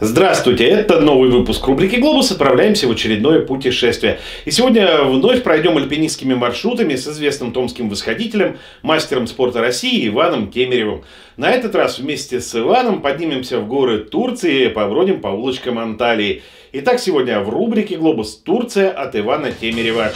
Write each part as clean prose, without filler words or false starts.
Здравствуйте, это новый выпуск рубрики «Глобус». Отправляемся в очередное путешествие. И сегодня вновь пройдем альпинистскими маршрутами с известным томским восходителем, мастером спорта России Иваном Кемеревым. На этот раз вместе с Иваном поднимемся в горы Турции и побродим по улочкам Анталии. Итак, сегодня в рубрике «Глобус. Турция» от Ивана Кемерева.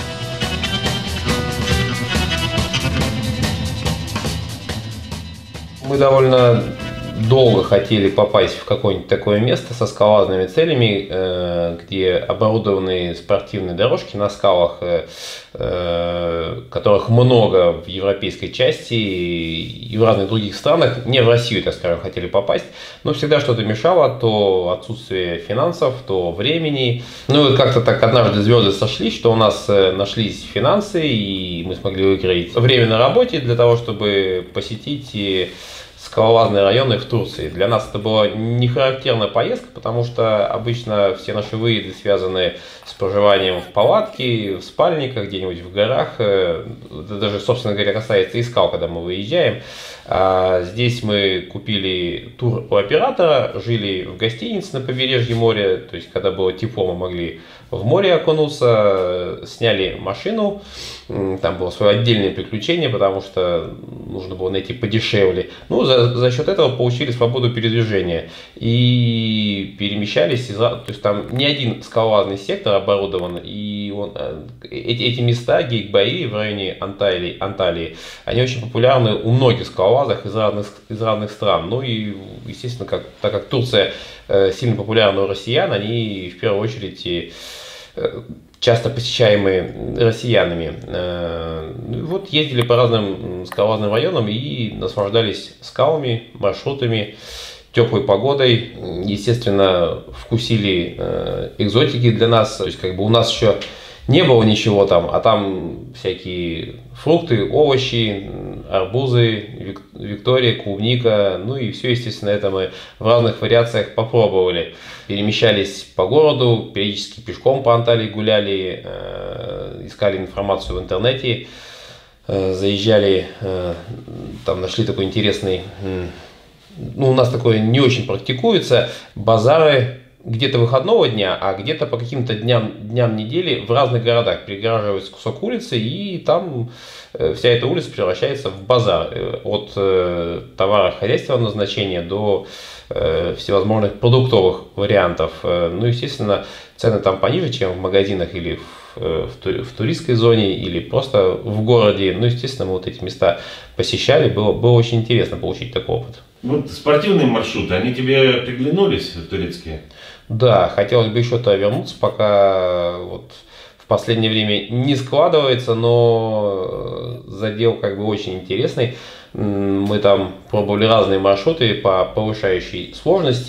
Мы довольно долго хотели попасть в какое-нибудь такое место со скалолазными целями, где оборудованы спортивные дорожки на скалах, которых много в европейской части и в разных других странах, не в Россию, так скажем, хотели попасть, но всегда что-то мешало, то отсутствие финансов, то времени. Ну и как-то так однажды звезды сошлись, что у нас нашлись финансы, и мы смогли выиграть время на работе для того, чтобы посетить скалолазные районы в Турции. Для нас это была не характерная поездка, потому что обычно все наши выезды связаны с проживанием в палатке, в спальниках, где-нибудь в горах. Это даже, собственно говоря, касается и скал, когда мы выезжаем. А здесь мы купили тур у оператора, жили в гостинице на побережье моря, то есть когда было тепло, мы могли в море окунуться, сняли машину, там было свое отдельное приключение, потому что нужно было найти подешевле. Ну, за счет этого получили свободу передвижения и перемещались, то есть там не один скалолазный сектор оборудован, и эти места, Гейкбаи в районе Анталии, они очень популярны у многих скалолазов из разных стран. Ну и, естественно, так как Турция сильно популярна у россиян, они в первую очередь часто посещаемые россиянами. Вот ездили по разным скалолазным районам и наслаждались скалами, маршрутами, теплой погодой. Естественно, вкусили экзотики для нас. То есть как бы у нас еще не было ничего там, а там всякие фрукты, овощи, арбузы, Виктория, клубника, ну и все, естественно, это мы в разных вариациях попробовали. Перемещались по городу, периодически пешком по Анталии гуляли, искали информацию в интернете, заезжали, там нашли такой интересный, ну у нас такое не очень практикуется, базары где-то выходного дня, а где-то по каким-то дням недели в разных городах перегораживается кусок улицы, и там вся эта улица превращается в базар. От товаров хозяйственного назначения до всевозможных продуктовых вариантов. Ну, естественно, цены там пониже, чем в магазинах или в туристской зоне, или просто в городе. Ну, естественно, мы вот эти места посещали, было очень интересно получить такой опыт. Вот спортивные маршруты, они тебе приглянулись, турецкие? Да, хотелось бы еще туда вернуться, пока вот в последнее время не складывается, но задел как бы очень интересный. Мы там пробовали разные маршруты по повышающей сложности,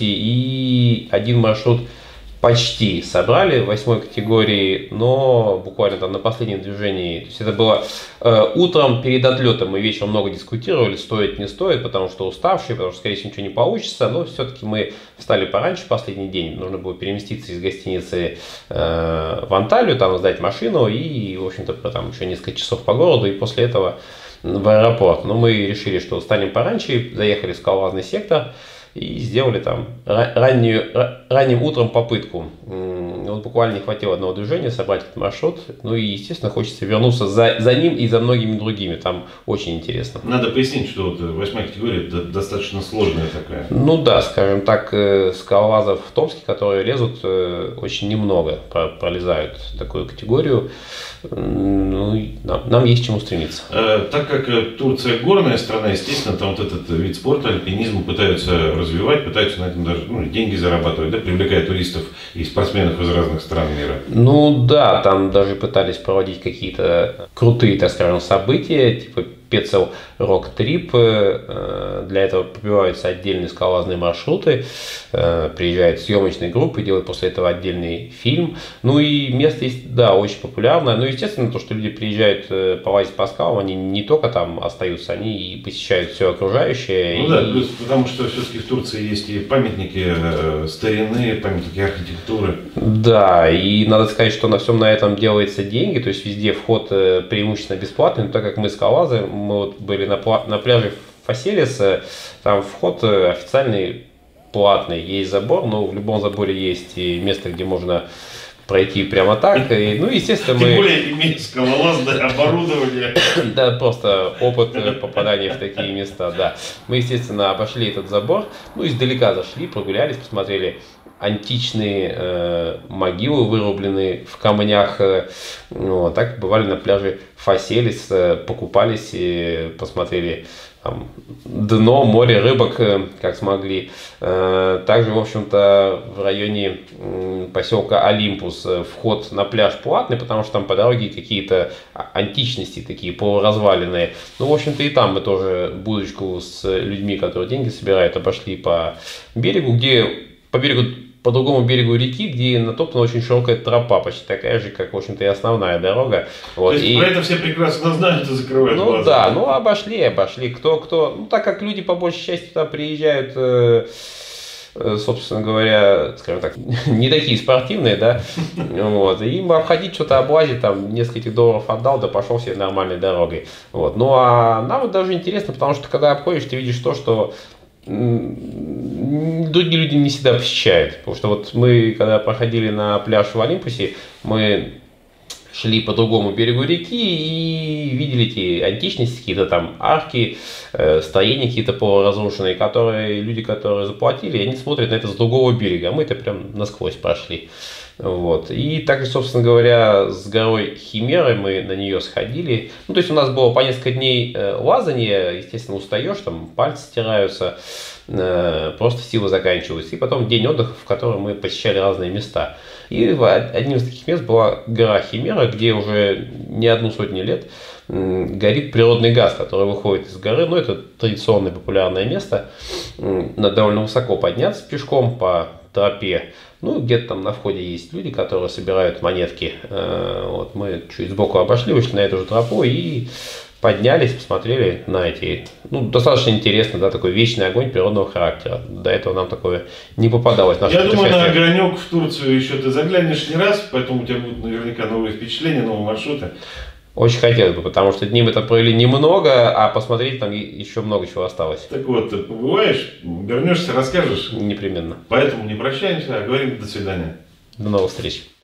и один маршрут почти собрали в 8 категории, но буквально там на последнем движении. То есть это было утром перед отлетом, мы вечером много дискутировали, стоит, не стоит, потому что уставшие, потому что, скорее всего, ничего не получится, но все-таки мы встали пораньше в последний день, нужно было переместиться из гостиницы в Анталию, там сдать машину и, в общем-то, там еще несколько часов по городу, и после этого в аэропорт. Но мы решили, что встанем пораньше, заехали в скалолазный сектор и сделали там ранним утром попытку. Вот буквально не хватило одного движения собрать этот маршрут. Ну и, естественно, хочется вернуться за ним и за многими другими. Там очень интересно. Надо пояснить, что вот 8 категория достаточно сложная такая. Ну да, скажем так, скалолазов в Томске, которые лезут, очень немного пролезают такую категорию. Ну, нам есть к чему стремиться. Так как Турция горная страна, естественно, там вот этот вид спорта, альпинизм пытаются развивать, пытаются на этом даже деньги зарабатывать, да, привлекая туристов и спортсменов из разных стран мира. Ну да, там даже пытались проводить какие-то крутые, так скажем, события, типа Пецел Рок Трип. Для этого пробиваются отдельные скалолазные маршруты, приезжают съемочные группы, делают после этого отдельный фильм. Ну и место есть, да, очень популярное. Ну, естественно, то, что люди приезжают полазить по скалам, они не только там остаются, они и посещают все окружающее. Ну да, плюс, потому что все-таки в Турции есть и памятники старины, памятники архитектуры. Да, и надо сказать, что на всем на этом делается деньги, то есть везде вход преимущественно бесплатный, но так как мы скалолазы, мы вот были на пляже Фаселис, там вход официальный платный, есть забор, но в любом заборе есть и место, где можно пройти прямо так. И, ну, естественно, Тем более иметь скалолазное оборудование. Да, просто опыт попадания в такие места, да. Мы, естественно, обошли этот забор, ну, издалека зашли, прогулялись, посмотрели античные могилы, вырубленные в камнях. Вот, так бывали на пляже Фаселис, покупались, и посмотрели там дно, море, рыбок, как смогли. Также, в общем-то, в районе поселка Олимпус вход на пляж платный, потому что там по дороге какие-то античности такие полуразваленные. Ну, в общем-то, и там мы тоже будочку с людьми, которые деньги собирают, обошли по берегу, где по другому берегу реки, где натоптана очень широкая тропа, почти такая же, как, в общем-то, и основная дорога. Вот. То есть про это все прекрасно знают и закрывают глаза. Ну да, ну обошли. Кто. Ну, так как люди по большей части туда приезжают, собственно говоря, скажем так, не такие спортивные, да, вот, и им обходить что-то, облазить, там, несколько долларов отдал, да пошел себе нормальной дорогой. Вот. Ну а нам вот даже интересно, потому что когда обходишь, ты видишь то, что другие люди не всегда посещают. Потому что вот мы, когда проходили на пляж в Олимпусе, мы шли по другому берегу реки и видели эти античности, какие-то там арки, строения какие-то полуразрушенные, которые люди, которые заплатили, они смотрят на это с другого берега, а мы это прям насквозь прошли. Вот. И также, собственно говоря, с горой Химеры мы на нее сходили. Ну, то есть у нас было по несколько дней лазания, естественно, устаешь, там пальцы стираются, просто силы заканчиваются. И потом день отдыха, в котором мы посещали разные места. И одним из таких мест была гора Химера, где уже не одну сотню лет горит природный газ, который выходит из горы. Ну, это традиционное популярное место. Надо довольно высоко подняться пешком по тропе. Ну, где-то там на входе есть люди, которые собирают монетки. Вот мы чуть сбоку обошли, вышли на эту же тропу и поднялись, посмотрели на эти, ну, достаточно интересно, да, такой вечный огонь природного характера. До этого нам такое не попадалось. Я думаю, на огонек в Турцию еще ты заглянешь не раз, поэтому у тебя будут наверняка новые впечатления, новые маршруты. Очень хотелось бы, потому что дни мы там провели немного, а посмотреть там еще много чего осталось. Так вот, ты побываешь, вернешься, расскажешь. Непременно. Поэтому не прощаемся, а говорим до свидания. До новых встреч.